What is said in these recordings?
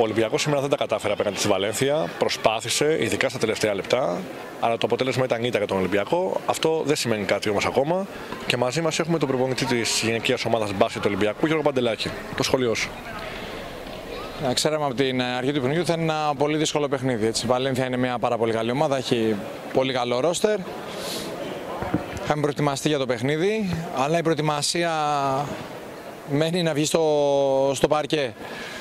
Ολυμπιακός σήμερα δεν τα κατάφερε απέναντι στη Βαλένθια. Προσπάθησε, ειδικά στα τελευταία λεπτά, αλλά το αποτέλεσμα ήταν ήττα για τον Ολυμπιακό. Αυτό δεν σημαίνει κάτι όμως ακόμα. Και μαζί μας έχουμε τον προπονητή της γυναικείας ομάδας μπάσκετ του Ολυμπιακού, Γιώργο Παντελάκη. Το σχόλιο σου. Ξέραμε από την αρχή του παιχνιδιού ότι θα είναι ένα πολύ δύσκολο παιχνίδι. Η Βαλένθια είναι μια πάρα πολύ καλή ομάδα, έχει πολύ καλό ρόστερ. Είχαμε προετοιμαστεί για το παιχνίδι, αλλά η προετοιμασία μένει να βγει στο παρκέ.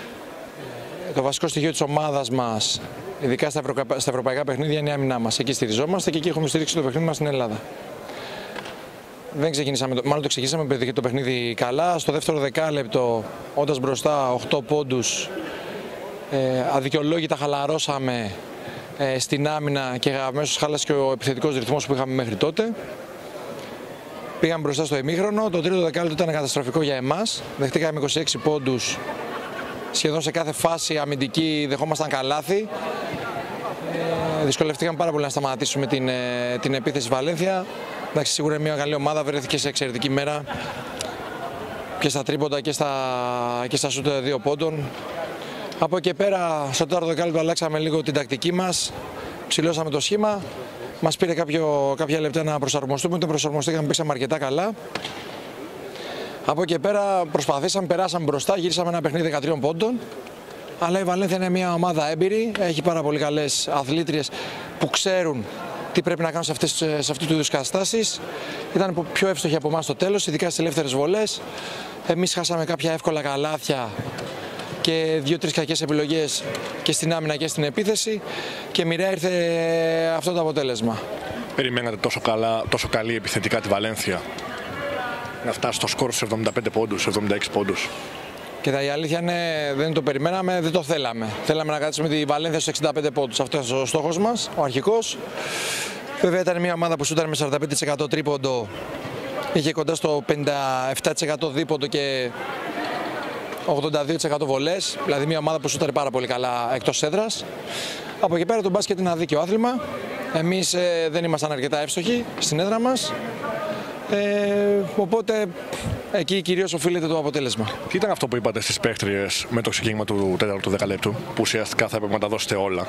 Το βασικό στοιχείο της ομάδας μας, ειδικά στα ευρωπαϊκά παιχνίδια, είναι η άμυνά μας. Εκεί στηριζόμαστε και εκεί έχουμε στηρίξει το παιχνίδι μας στην Ελλάδα. Δεν ξεκινήσαμε, μάλλον το ξεκινήσαμε το παιχνίδι καλά. Στο δεύτερο δεκάλεπτο, όντας μπροστά 8 πόντους, αδικαιολόγητα χαλαρώσαμε στην άμυνα και αμέσως χάλασε και ο επιθετικός ρυθμός που είχαμε μέχρι τότε. Πήγαμε μπροστά στο ημίχρονο. Το τρίτο δεκάλεπτο ήταν καταστροφικό για εμάς. Δεχτήκαμε 26 πόντους. Σχεδόν σε κάθε φάση αμυντική δεχόμασταν καλάθι. Δυσκολευτήκαμε πάρα πολύ να σταματήσουμε την επίθεση Βαλένθια. Εντάξει, σίγουρα είναι μια καλή ομάδα, βρέθηκε σε εξαιρετική μέρα και στα τρίποντα και στα σούτ 2 πόντων. Από εκεί πέρα, στο τέταρτο δεκάλεπτο αλλάξαμε λίγο την τακτική μας, ψηλώσαμε το σχήμα. Μας πήρε κάποια λεπτά να προσαρμοστούμε, όταν προσαρμοστήκαμε παίξαμε αρκετά καλά. Από εκεί πέρα προσπαθήσαμε, περάσαμε μπροστά, γύρισαμε ένα παιχνίδι 13 πόντων. Αλλά η Βαλένθια είναι μια ομάδα έμπειρη, έχει πάρα πολύ καλές αθλήτριες που ξέρουν τι πρέπει να κάνουν σε αυτού του είδους καταστάσεις. Ήταν πιο εύστοχοι από εμάς στο τέλος, ειδικά στις ελεύθερες βολές. Εμείς χάσαμε κάποια εύκολα καλάθια και 2-3 κακές επιλογές και στην άμυνα και στην επίθεση και μοιραία ήρθε αυτό το αποτέλεσμα. Περιμένατε τόσο καλή επιθετικά τη Βαλένθια να φτάσει στο σκορ στους 75 πόντους, 76 πόντους? Και η αλήθεια είναι, δεν το περιμέναμε, δεν το θέλαμε. Θέλαμε να κρατήσουμε τη Βαλένθια στους 65 πόντους. Αυτό είναι ο στόχος μας, ο αρχικός. Βέβαια ήταν μια ομάδα που σούταρε με 45% τρίποντο, είχε κοντά στο 57% δίποντο και 82% βολές. Δηλαδή μια ομάδα που σούταρε πάρα πολύ καλά εκτός έδρας. Από εκεί πέρα το μπάσκετ είναι ένα δίκαιο άθλημα. Εμείς δεν ήμασταν αρκετά εύστοχοι στην έδρα μας. Οπότε εκεί κυρίως οφείλεται το αποτέλεσμα. Τι ήταν αυτό που είπατε στις παίκτριες με το ξεκίνημα του 4ου δεκαλέπτου, που ουσιαστικά θα έπρεπε να τα δώσετε όλα?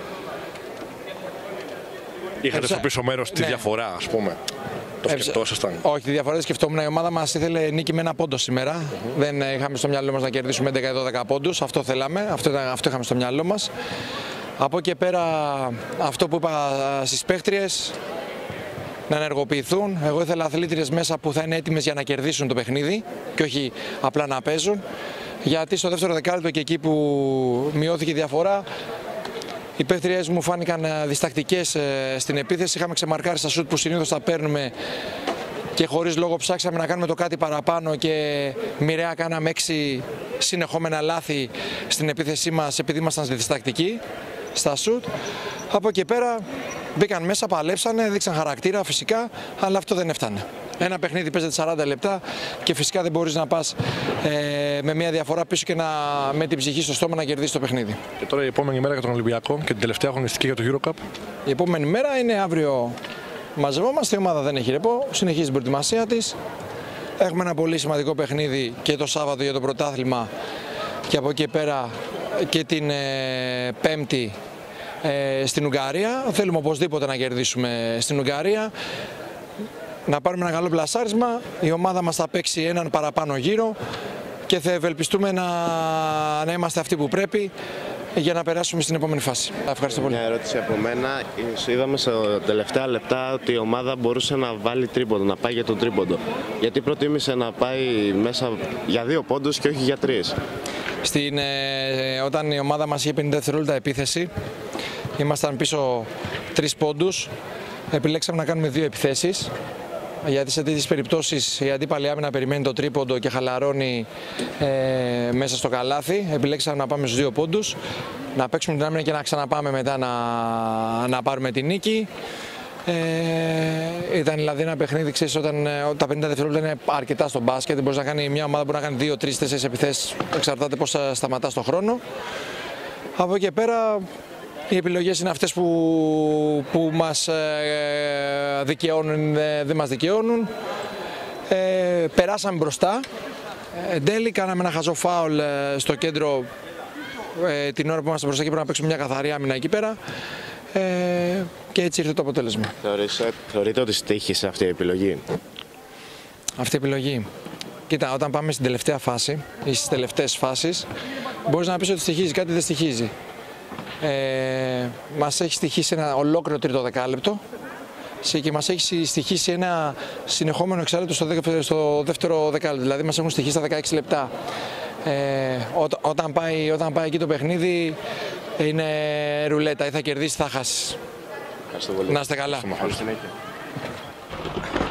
Είχατε στο πίσω μέρος τη διαφορά, ας πούμε? Το σκεφτόσασταν? Όχι, τη διαφορά δεν σκεφτόμουν. Η ομάδα μας ήθελε νίκη με ένα πόντο σήμερα. Δεν είχαμε στο μυαλό μας να κερδίσουμε 11-12 πόντους. Αυτό θέλαμε, αυτό είχαμε στο μυαλό μας. Από εκεί πέρα, αυτό που είπα στις παίκτριες, να ενεργοποιηθούν. Εγώ ήθελα αθλήτριες μέσα που θα είναι έτοιμες για να κερδίσουν το παιχνίδι και όχι απλά να παίζουν. Γιατί στο δεύτερο δεκάλεπτο και εκεί που μειώθηκε η διαφορά, οι παίκτριες μου φάνηκαν διστακτικές στην επίθεση. Είχαμε ξεμαρκάρει στα σουτ που συνήθως τα παίρνουμε και χωρίς λόγο ψάξαμε να κάνουμε το κάτι παραπάνω και μοιραία κάναμε 6 συνεχόμενα λάθη στην επίθεσή μας επειδή ήμασταν διστακτικοί στα σουτ. Από εκεί πέρα μπήκαν μέσα, παλέψανε, δείξαν χαρακτήρα φυσικά, αλλά αυτό δεν έφτανε. Ένα παιχνίδι παίζεται 40 λεπτά και φυσικά δεν μπορείς να πας με μια διαφορά πίσω και με την ψυχή στο στόμα να κερδίσεις το παιχνίδι. Και τώρα η επόμενη μέρα για τον Ολυμπιακό και την τελευταία αγωνιστική για το EuroCup. Η επόμενη μέρα είναι αύριο. Μαζευόμαστε, η ομάδα δεν έχει ρεπό, συνεχίζει την προετοιμασία της. Έχουμε ένα πολύ σημαντικό παιχνίδι και το Σάββατο για το πρωτάθλημα και από εκεί πέρα και την Πέμπτη στην Ουγγαρία. Θέλουμε οπωσδήποτε να κερδίσουμε στην Ουγγαρία, να πάρουμε ένα καλό πλασάρισμα. Η ομάδα μας θα παίξει έναν παραπάνω γύρο και θα ευελπιστούμε να είμαστε αυτοί που πρέπει για να περάσουμε στην επόμενη φάση. Ευχαριστώ πολύ. Μια ερώτηση από μένα. Είδαμε στα τελευταία λεπτά ότι η ομάδα μπορούσε να βάλει τρίποντο, να πάει για τον τρίποντο. Γιατί προτίμησε να πάει μέσα για 2 πόντους και όχι για 3? Όταν η ομάδα μας είχε 50 δευτερόλεπτα επίθεση, ήμασταν πίσω 3 πόντους, επιλέξαμε να κάνουμε 2 επιθέσεις. Γιατί σε τέτοιες περιπτώσεις η αντίπαλη άμυνα περιμένει το τρίποντο και χαλαρώνει μέσα στο καλάθι. Επιλέξαμε να πάμε στους 2 πόντους, να παίξουμε την άμυνα και να ξαναπάμε μετά να πάρουμε τη νίκη. Ήταν δηλαδή ένα παιχνίδι, ξέρεις, όταν τα 50 δευτερόλεπτα είναι αρκετά στο μπάσκετ. Μπορείς να κάνει μια ομάδα μπορεί να κάνει 2, 3, 4 επιθέσεις, εξαρτάται πώς θα σταματάς το χρόνο. Από εκεί πέρα οι επιλογές είναι αυτές που μας δικαιώνουν, δεν μας δικαιώνουν. Περάσαμε μπροστά. Εν τέλει κάναμε ένα χαζό φάουλ στο κέντρο την ώρα που είμαστε μπροστά και πρέπει να παίξουμε μια καθαρή άμυνα εκεί πέρα. Και έτσι ήρθε το αποτέλεσμα. Θεωρείτε ότι στοίχησε αυτή η επιλογή? Αυτή η επιλογή. Κοίτα, όταν πάμε στην τελευταία φάση ή στις τελευταίες φάσεις, μπορείς να πεις ότι στοιχίζει κάτι, δεν στοιχίζει. Μας έχει στοιχίσει ένα ολόκληρο τρίτο δεκάλεπτο και μας έχει στοιχίσει ένα συνεχόμενο εξάλεπτο στο δεύτερο δεκάλεπτο. Δηλαδή μας έχουν στοιχίσει τα 16 λεπτά. Όταν πάει εκεί το παιχνίδι είναι ρουλέτα, ή θα κερδίσεις ή θα χάσεις. Ευχαριστώ πολύ. Να είστε καλά. Καλή συνέχεια.